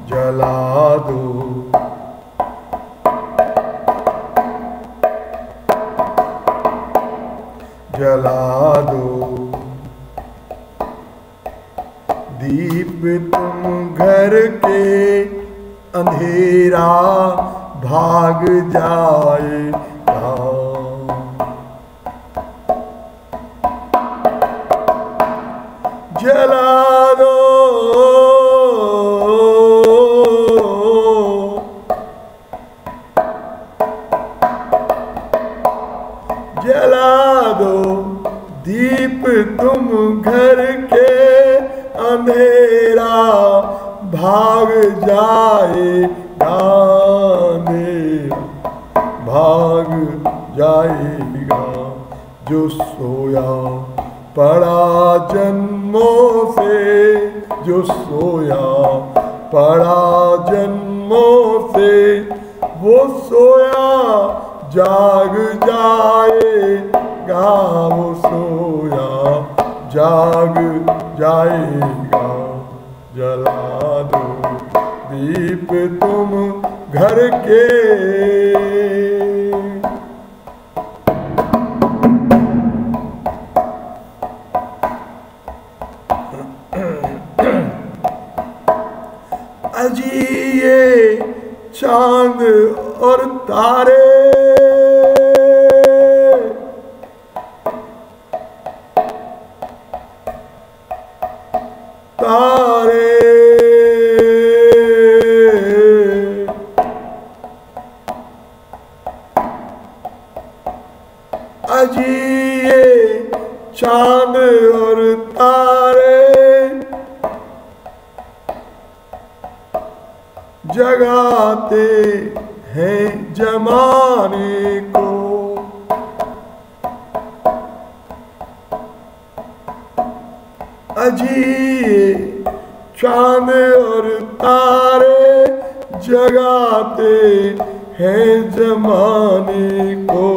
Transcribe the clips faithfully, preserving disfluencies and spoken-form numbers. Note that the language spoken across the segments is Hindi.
जला दो, जला दो। दीप तुम घर के, अंधेरा भाग जाएगा। जला दो, जला दो। दीप तुम घर के, अंधेरा भाग जाएगा, अंधेरा भाग जाएगा। जो सोया पड़ा जन्मों से, जो सोया पड़ा जन्मों से, वो सोया जाग जाएगा, वो सोया जाग जाएगा। जला दो दीप तुम घर के। अजी ये चांद और तारे, तारे अजी ये चांद और तारे जगाते हैं जमाने को। अजी चांद और तारे जगाते हैं जमाने को।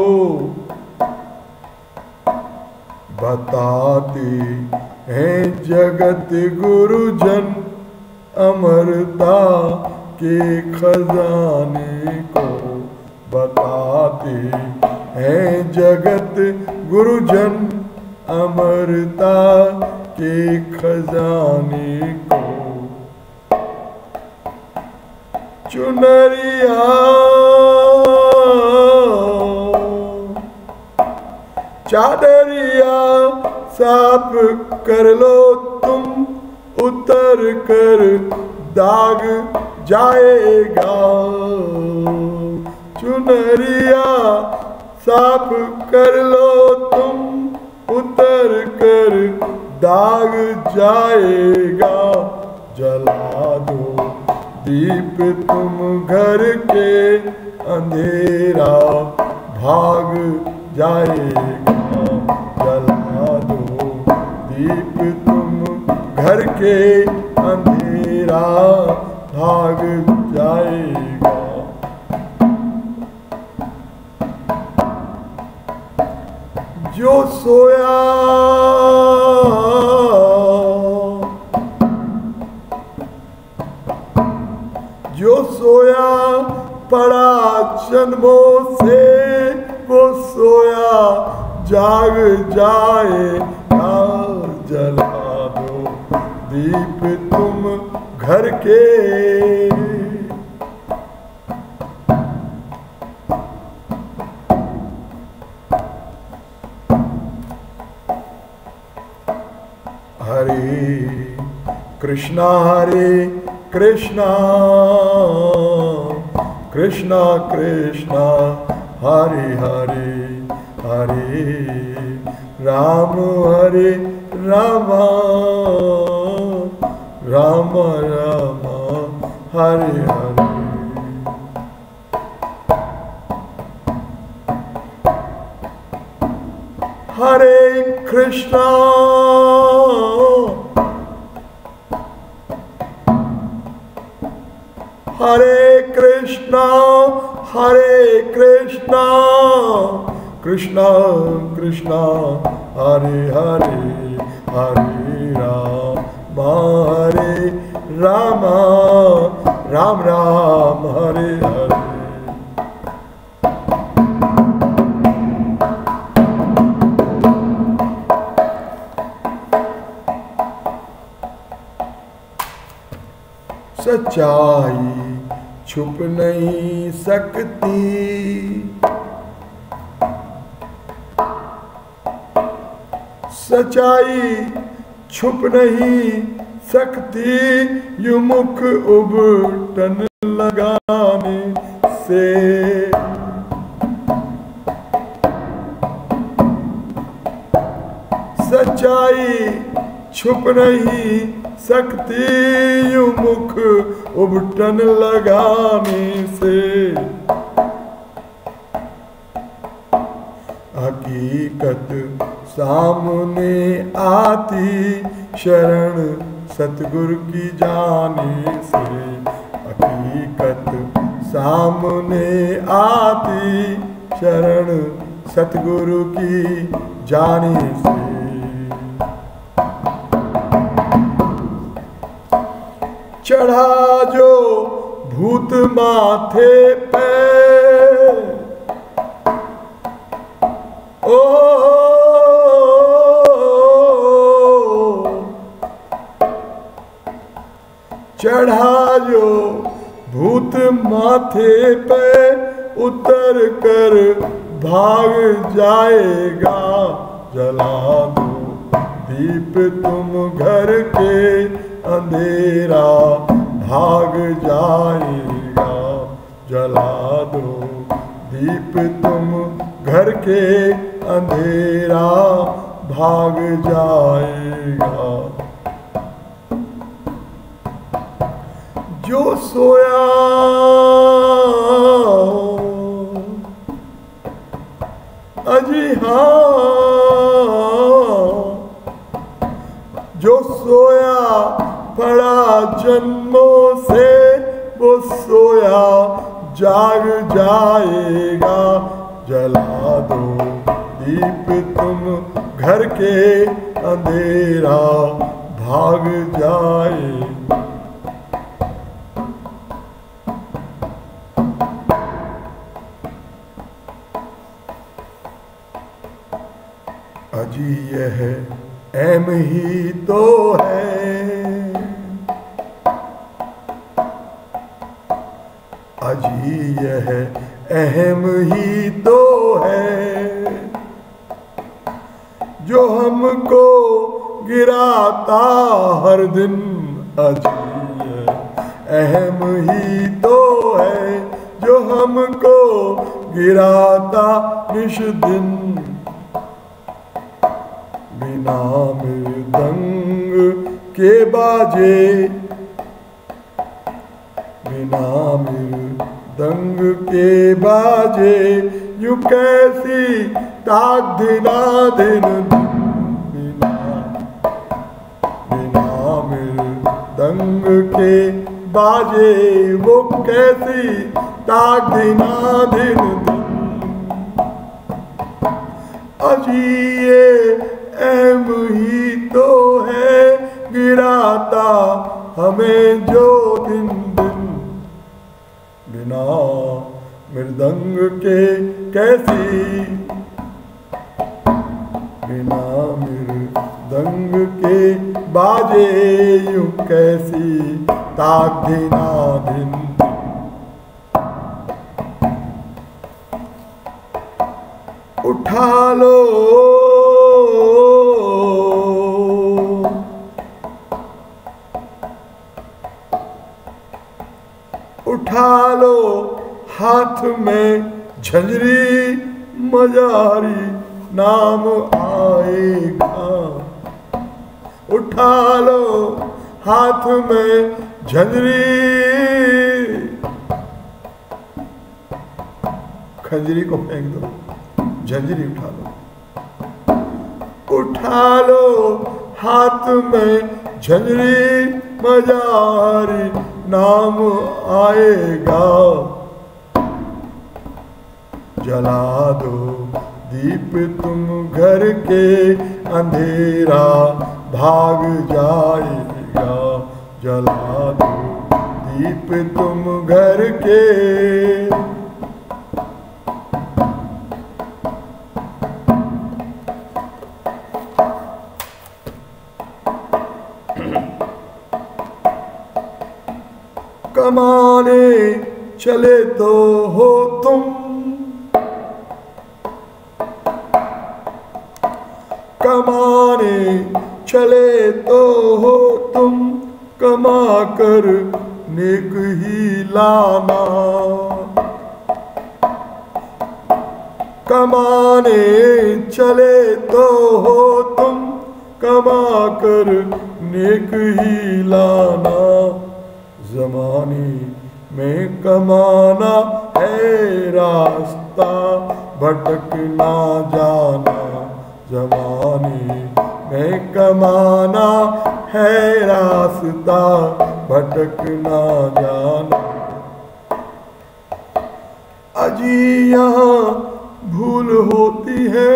बताते हैं जगत गुरुजन अमरता के खजाने को। बताते हैं जगत गुरुजन अमरता के खजाने को। चुनरिया चादरिया साफ कर लो तुम, उतर कर दाग जाएगा। चुनरिया साफ कर लो तुम, उतर कर दाग जाएगा। जला दो दीप तुम घर के, अंधेरा भाग जाएगा। जला दो दीप तुम घर के, अंधेरा भाग जाएगा। जो सोया जो सोया पड़ा जन्मों से, वो सोया जाग जाएगा। जला दो दीप तुम घर के। हरे कृष्णा हरे कृष्णा, कृष्णा कृष्णा हरे हरे, हरे राम हरे राम, राम राम हरे हरे। हरे कृष्णा हरे कृष्णा हरे कृष्णा, कृष्णा कृष्णा हरे हरे, हरे राम हरे राम, राम राम हरे हरे। सच्चाई छुप नहीं सकती, सच्चाई छुप नहीं सकती, यूं मुख उबटन लगाने से। सच्चाई छुप नहीं सकती, यूं मुख उबटन लगाने से। हकीकत सामने आती शरण सतगुरु की जाने से। हकीकत सामने आती शरण सतगुरु की जाने से। चढ़ा जो भूत माथे पे, ओ चढ़ा जो भूत माथे पे, उतर कर भाग जाएगा। जला दो दीप तुम घर के, अंधेरा भाग जाएगा। जला दो दीप तुम घर के, अंधेरा भाग जाएगा। जो सोया अजी हाँ, जो सोया पड़ा जन्मों से, वो सोया जाग जाएगा। जला दो दीप तुम घर के, अंधेरा भाग जाए। अजी यह एम ही तो है, अजी यह अहम ही तो है, जो हमको गिराता हर दिन। अजी यह अहम ही तो है, जो हमको गिराता निश दिन। बिना मृदंग के बाजे, बिना मृदंग के बाजे, यूं कैसी ताक दिना दिन। बिना बिना मृदंग के बाजे, वो कैसी ताक दिना दिन दिन। अजी ये एम ही तो है, गिराता हमें जो दिन दिन। बिना मृदंग के कैसी, बिना मृदंग के बाजे, यूं कैसी ताक दिना दिन। उठा लो उठा लो हाथ में झंझरी, मजारी नाम आएगा। उठा लो हाथ में झंझरी, खंजरी को फेंक दो, झंझरी उठा लो। उठा लो हाथ में झंझरी, मजारी नाम आएगा। जला दो दीप तुम घर के, अंधेरा भाग जाएगा। जला दो दीप तुम घर के। कमाने चले तो हो तुम, कमाने चले तो हो तुम, कमा कर नेक ही लाना। कमाने चले तो हो तुम, कमा कर नेक ही लाना। ज़माने में कमाना है रास्ता भटक ना जाना। ज़माने में कमाना है रास्ता भटक ना जाना। अजी यहाँ भूल होती है,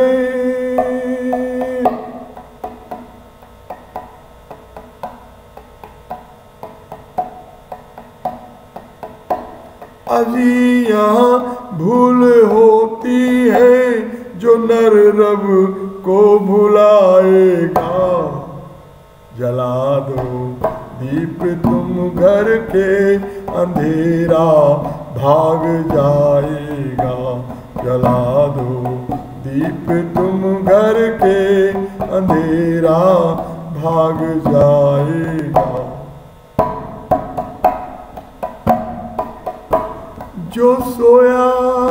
अजी यहाँ भूल होती है, जो नर रब को भुलाएगा। जला दो दीप तुम घर के, अंधेरा भाग जाएगा। जला दो दीप तुम घर के, अंधेरा भाग जाएगा। जो सोया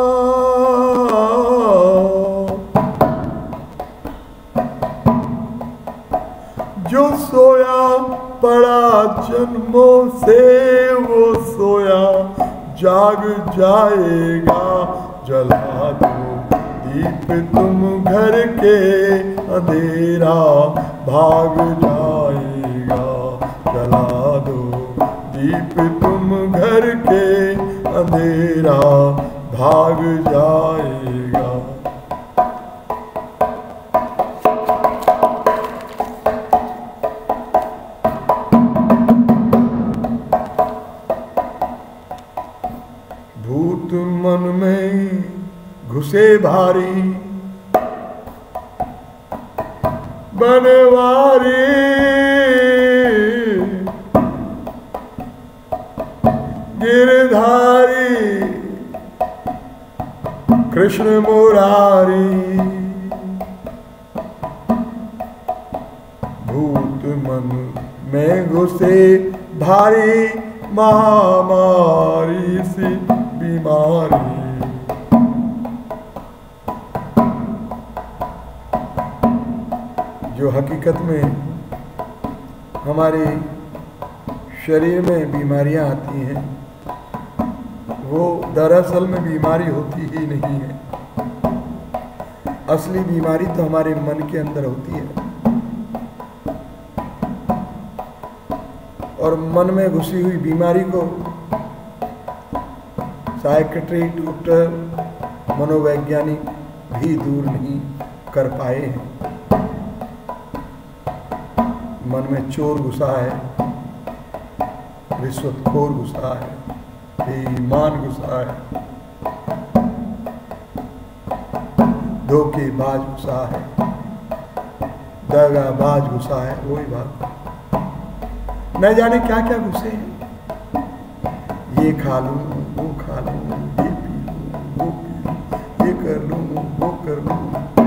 जो सोया पड़ा जन्मों से, वो सोया जाग जाएगा। जला दो दीप तुम घर के, अंधेरा भाग जाएगा। जला दो दीप तुम घर के, अंधेरा भाग जाएगा। भूत मन में घुसे भारी, बनवारी गिरधारी कृष्ण मुरारी। भूत मन में घुसे भारी, महामारी सी बीमारी। जो हकीकत में हमारे शरीर में बीमारियां आती हैं, वो दरअसल में बीमारी होती ही नहीं है। असली बीमारी तो हमारे मन के अंदर होती है, और मन में घुसी हुई बीमारी को साइकेट्री डॉक्टर, मनोवैज्ञानिक भी दूर नहीं कर पाए हैं। मन में चोर घुसा है, रिश्वतखोर घुसा है, बेईमान घुसा है, धोखेबाज घुसा है, दगाबाज घुसा है। वही बात, न जाने क्या क्या घुसे हैं। ये खा लूं, वो खा लूं, ये पी लूं, वो पी लूं, ये कर लूं, वो कर लूं।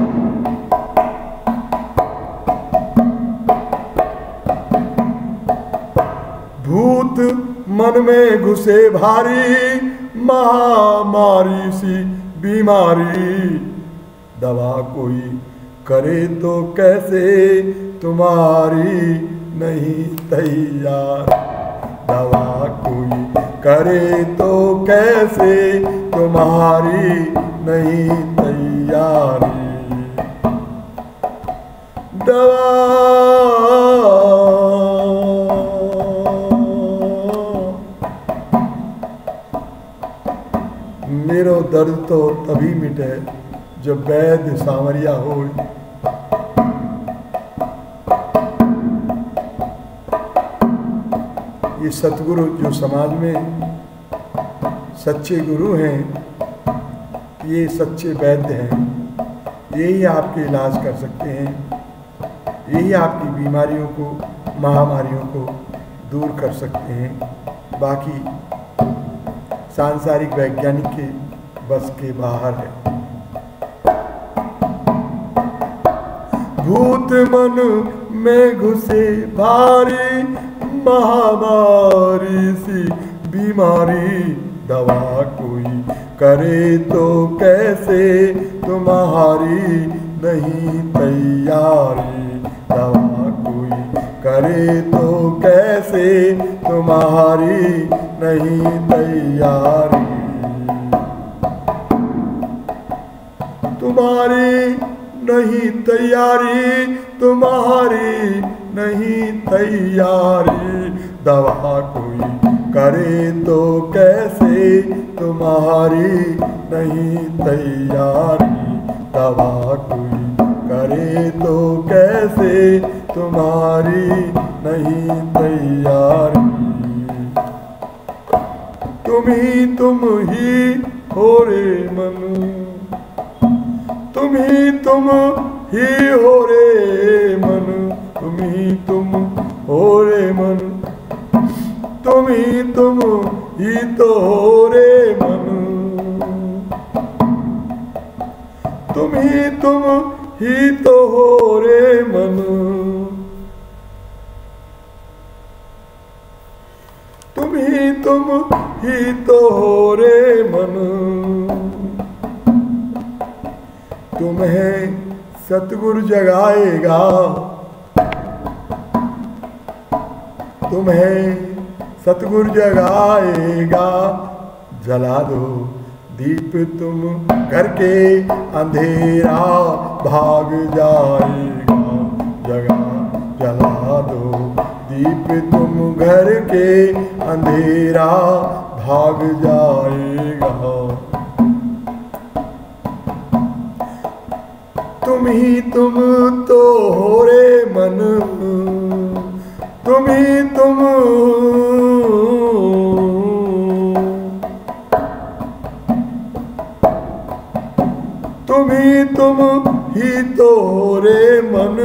भूत मन में घुसे भारी, महामारी सी बीमारी। दवा कोई करे तो कैसे, तुम्हारी नहीं तैयार। दवा कोई करे तो कैसे, तुम्हारी नहीं तैयारी। दवा मेरो दर्द तो तभी मिटे, जब वैद्य सांवरिया हो। ये सतगुरु जो समाज में सच्चे गुरु हैं, ये सच्चे वैद्य हैं, यही आपके इलाज कर सकते हैं, यही आपकी बीमारियों को, महामारियों को दूर कर सकते हैं। बाकी सांसारिक वैज्ञानिक के बस के बाहर है। भूत मन में घुसे भारी महामारी सी बीमारी, दवा कोई करे तो कैसे तुम्हारी नहीं तैयारी, दवा कोई करे तो कैसे तुम्हारी नहीं तैयारी, तुम्हारी नहीं तैयारी, तुम्हारी नहीं तैयारी, दवा कोई करे तो कैसे तुम्हारी नहीं तैयारी, दवा कोई करे तो कैसे तुम्हारी नहीं तैयारी। तुम ही तुम ही हो रे मन, तुम ही तुम ही हो रे मन, तुम ही तुम हो रे मन, तुम ही तुम ही तो हो रे मन, तुम ही तुम ही तो हो रे मन, तुम ही तुम ही तो हो रे मन। तुम्हें सतगुरु जगाएगा, तुम्हें सतगुरु जगाएगा, जला दो दीप तुम घर के अंधेरा भाग जाएगा, जगा जला दो दीप तुम घर के अंधेरा भाग जाएगा। तुम ही तुम तो हो रे मन, तुम ही तुम, तुम ही तुम ही तो हो रे मन।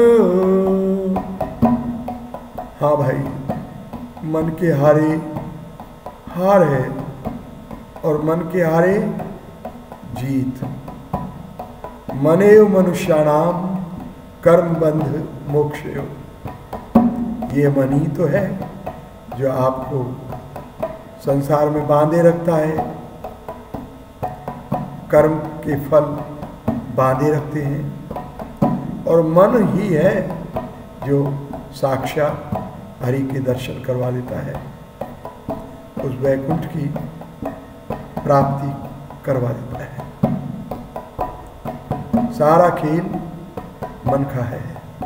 हाँ भाई, मन के हारे हार है और मन के हारे जीत। मनेव मनुष्याणाम कर्म बंध मोक्षयो, ये मन ही तो है जो आपको संसार में बांधे रखता है, कर्म के फल बांधे रखते हैं, और मन ही है जो साक्षात हरि के दर्शन करवा देता है, उस वैकुंठ की प्राप्ति करवा देता है। सारा खेल मन का है,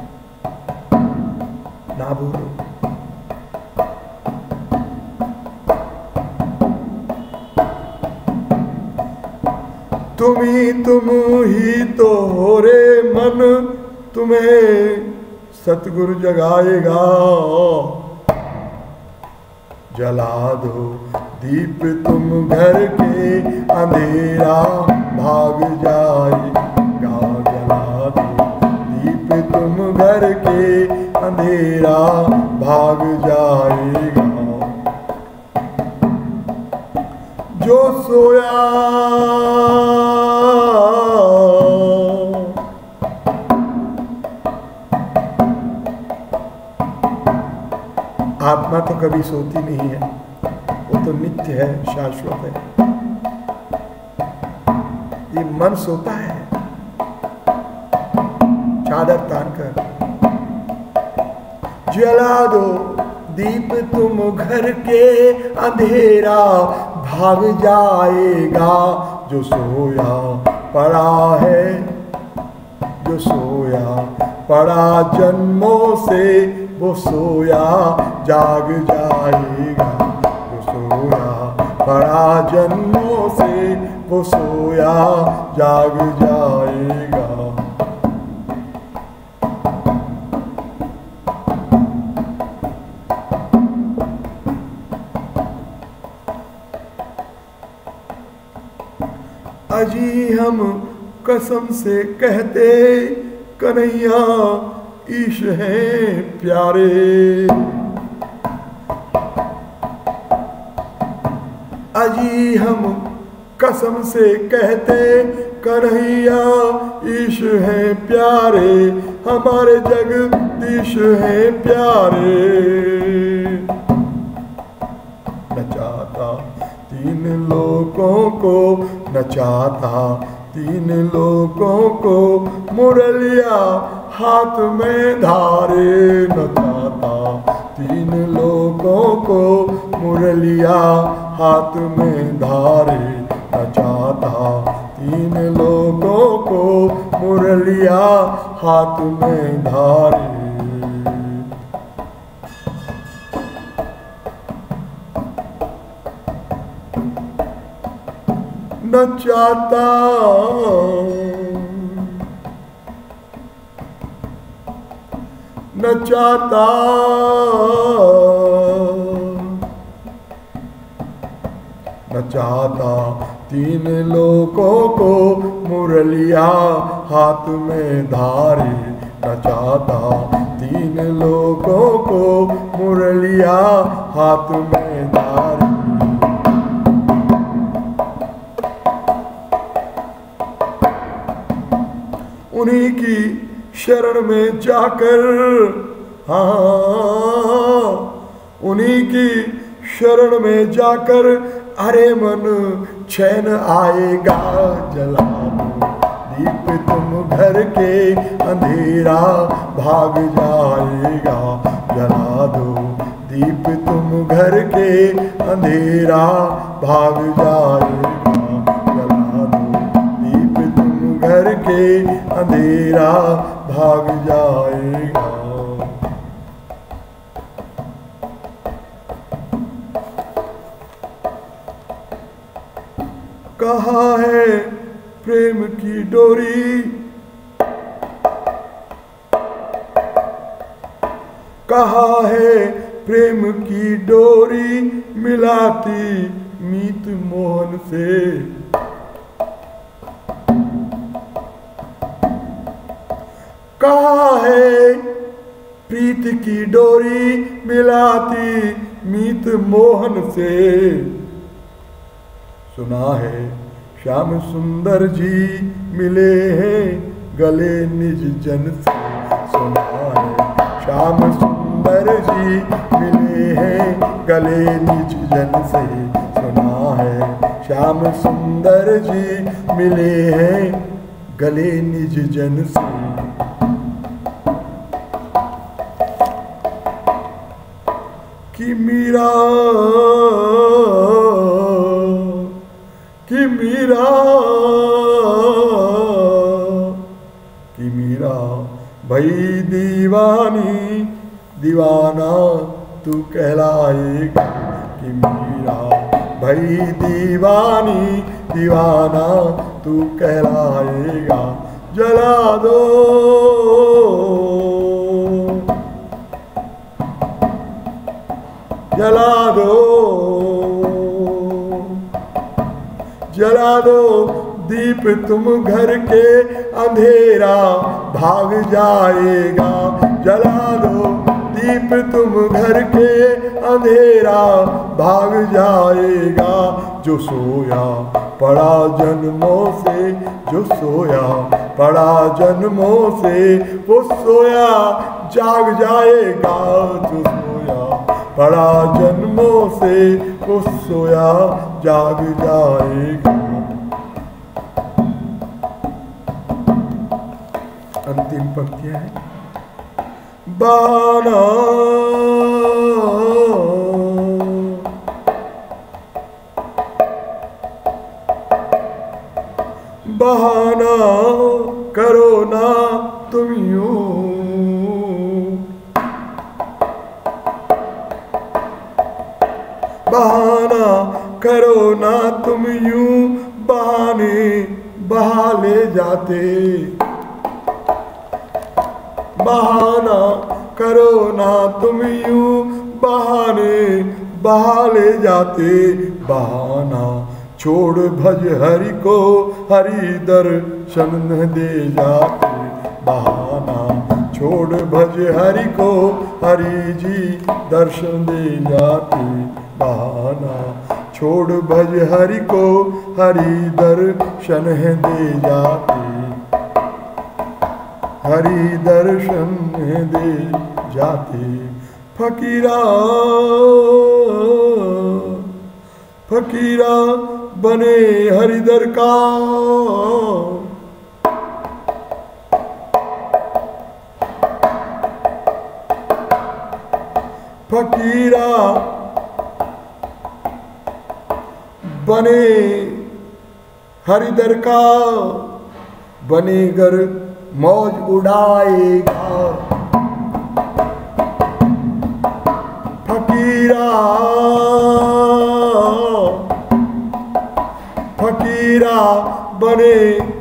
ना भूलो। तुम ही तुम ही तो हो रे मन, तुम्हें सतगुरु जगाएगा, जला दो दीप तुम घर के अंधेरा भाग जाएगा, जला दो दीप तुम घर के अंधेरा भाग जाएगा। जो सोया आत्मा तो कभी सोती नहीं है, वो तो नित्य है, शाश्वत है। ये मन सोता है चादर तान कर। जला दो दीप तुम घर के अंधेरा भाग जाएगा, जो सोया पड़ा है, जो सोया पड़ा जन्मों से, वो सोया जाग जाएगा, वो सोया पड़ा जन्मों से, वो सोया जाग जाएगा। अजी हम कसम से कहते कन्हैया ईश हैं प्यारे। अजी हम कसम से कहते कन्हैया ईश हैं प्यारे, हमारे जगदीश हैं प्यारे। नचाता तीन लोगों को, नचाता तीन लोगों को, मुरलिया हाथ में धारे। नचाता तीन लोगों को, मुरलिया हाथ में धारे। नचाता तीन लोगों को, मुरलिया हाथ में धारे। नचाता नचाता नचाता तीन लोगों को, मुरलिया हाथ में धारे। नचाता तीन लोगों को, मुरलिया हाथ में धारे। उन्हीं की शरण में जाकर, हाँ उन्हीं की शरण में जाकर, अरे मन चैन आएगा। जला दो दीप तुम घर के, अंधेरा भाग जाएगा। जला दो दीप तुम घर के, अंधेरा भाग जाएगा। जला दो दीप तुम घर के, अंधेरा भाग जाएगा। कहाँ है प्रेम की डोरी, कहाँ है प्रेम की डोरी, मिलाती मीत मोहन से। कहाँ है प्रीत की डोरी, मिलाती मीत मोहन से। सुना है श्याम सुंदर जी मिले हैं गले निज जन से। सुना है श्याम सुंदर जी मिले हैं गले निज जन से। सुना है श्याम सुंदर जी मिले हैं गले निज जन से। कि मीरा कि मीरा कि मीरा भई दीवानी, दीवाना तू कहलाएगा। कि मीरा भई दीवानी, दीवाना तू कहलाएगा। जला दो जला दो जला दो दीप तुम घर के, अंधेरा भाग जाएगा। जला दो दीप तुम घर के, अंधेरा भाग जाएगा। जो सोया पड़ा जन्मों से, जो सोया पड़ा जन्मों से, वो सोया जाग जाएगा। जो सोया पड़ा जन्मों से, वो सोया जाग जाएगा। अंतिम पंक्तियां है। बाना बहाना करो ना तुम यूं, बहाना करो ना तुम यूं, बहाने बहा ले जाते। बहाना करो ना तुम यूं, बहाने बहा ले जाते। बहाना छोड़ भज हरि को, हरि दर्शन न दे जाते बहाना। छोड़ भज हरि को, हरि जी दर्शन दे जाते बहाना। छोड़ भज हरि को, हरि दर्शन है दे जाते, हरि दर्शन है दे जाते। फकीरा फकीरा बने हरिदर का, फकीरा बने हरिदर का, बनेगर मौज उड़ाएगा। फकीरा फकीरा बने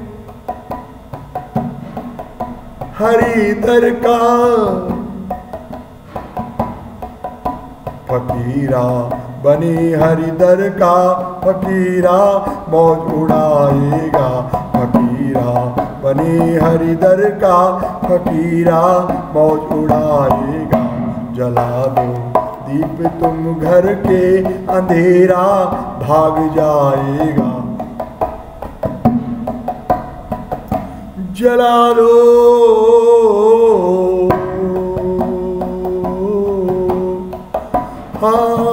हरिदर का, फकीरा बने हरिदर का, फकीरा मौज उड़ाएगा। फकीरा बने हरिदर का, फकीरा मौज उड़ाएगा। जला दो दीप तुम घर के, अंधेरा भाग जाएगा। जला दो हाँ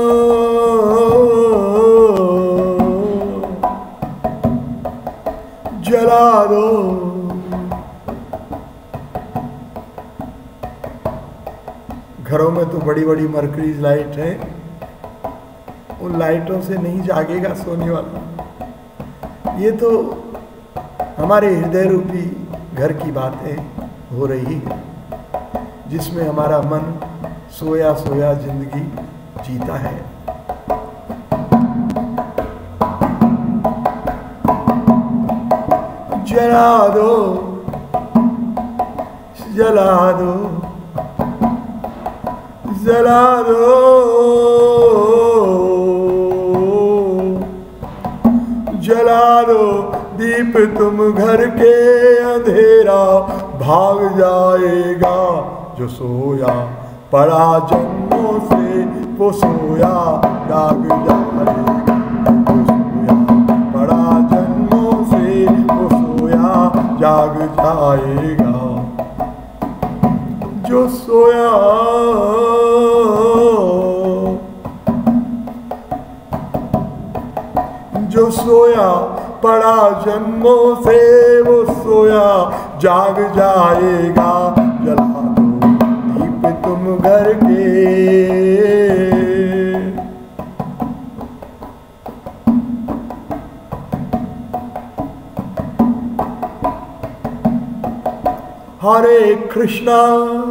जला दो। घरों में तो बड़ी बड़ी मर्करीज लाइट है, उन लाइटों से नहीं जागेगा सोने वाला। ये तो हमारे हृदय रूपी घर की बातें हो रही है, जिसमें हमारा मन सोया सोया जिंदगी जीता है। जला दो जला दो जला दो जला दो दीप तुम घर के, अंधेरा भाग जाएगा। जो सोया पड़ा जन्मों से, वो सोया जाग जाएगा। जो सोया पड़ा जन्मों से, वो सोया जाग जाएगा। जो सोया जो सोया पड़ा जन्मों से, वो सोया जाग जाएगा। जला दो दीप तुम घर के, हरे कृष्णा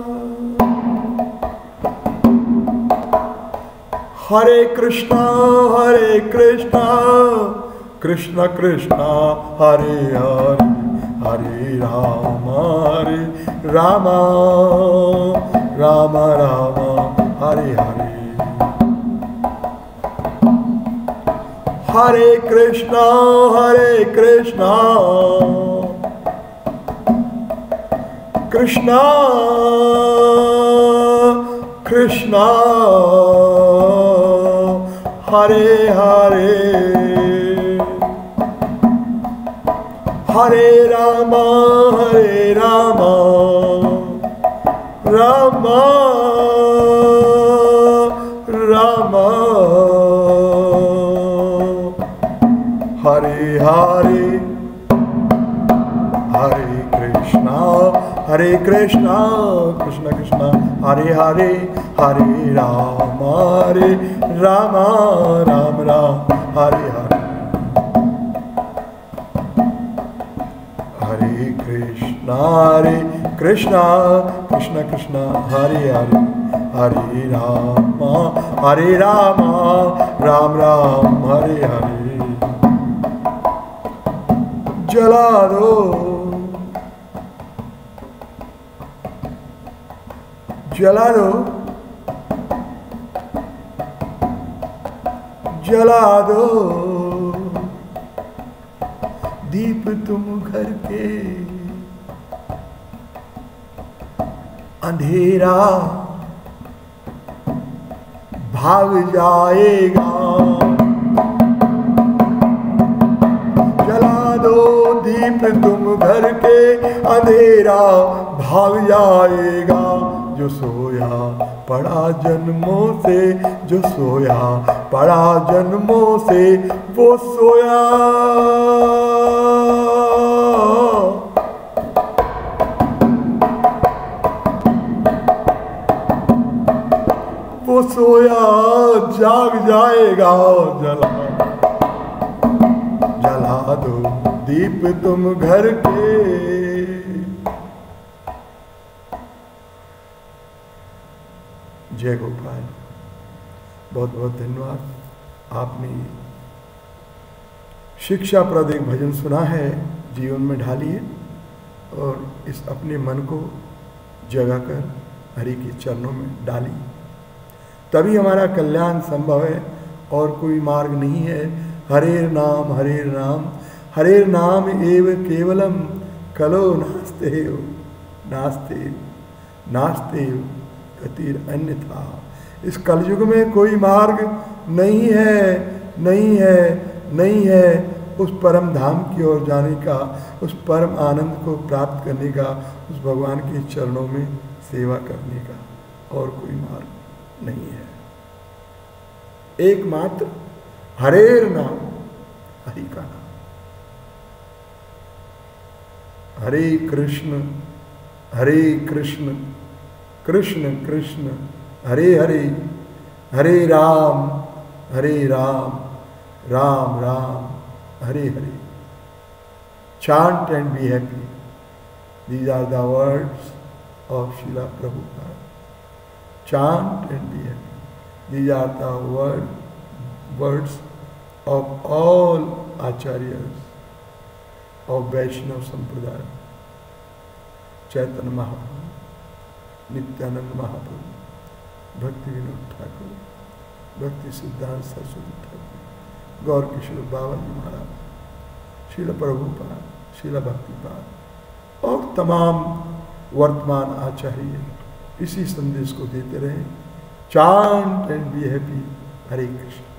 हरे कृष्णा हरे कृष्णा कृष्ण कृष्ण हरे हरे, हरे राम हरे राम राम राम हरे हरे। हरे कृष्णा हरे कृष्णा कृष्णा कृष्णा हरे हरे, हरे राम हरे राम राम राम हरे हरे। हरे कृष्णा हरे कृष्णा कृष्ण कृष्ण हरे हरे, हरे राम हरे राम राम राम हरे हरे। हरे कृष्णा हरे कृष्णा कृष्ण कृष्ण हरे हरे, हरे राम हरे राम राम राम हरे हरे। जला दो जला दो जला दो दीप तुम घर के, अंधेरा भाग जाएगा। जला दो दीप तुम घर के, अंधेरा भाग जाएगा। जो सोया पड़ा जन्मों से, जो सोया पड़ा जन्मों से, वो सोया वो सोया जाग जाएगा। जला जला दो दीप तुम घर के। जय गोपाल। बहुत बहुत धन्यवाद। आपने शिक्षाप्रद एक भजन सुना है, जीवन में ढालिए और इस अपने मन को जगा कर हरि के चरणों में डालिए, तभी हमारा कल्याण संभव है और कोई मार्ग नहीं है। हरे नाम हरे नाम हरे नाम एव केवलम कलो नास्ते नास्ते नास्ते गतिर अन्यथा। इस कलयुग में कोई मार्ग नहीं है, नहीं है, नहीं है उस परम धाम की ओर जाने का, उस परम आनंद को प्राप्त करने का, उस भगवान के चरणों में सेवा करने का, और कोई मार्ग नहीं है। एकमात्र हरेर नाम, हरि का नाम। हरे कृष्ण हरे कृष्ण कृष्ण कृष्ण हरे हरे, हरे राम हरे Ram Ram Ram Hare Hare. Chant and be happy. These are the words of Srila Prabhupada. Chant and be happy. These are the word, words of all acharyas of Vaishnava Sampradaya. Chaitanya Mahaprabhu, Nityananda Mahaprabhu, Bhakti Vinod Thakur, Bhakti Siddhanta Saraswati Thakur, गौर किशोर बाबा जी महाराज, श्रील प्रभुपाद, श्रील भक्तिपाद और तमाम वर्तमान आचार्य इसी संदेश को देते रहे। Chant and be happy. Hare Krishna.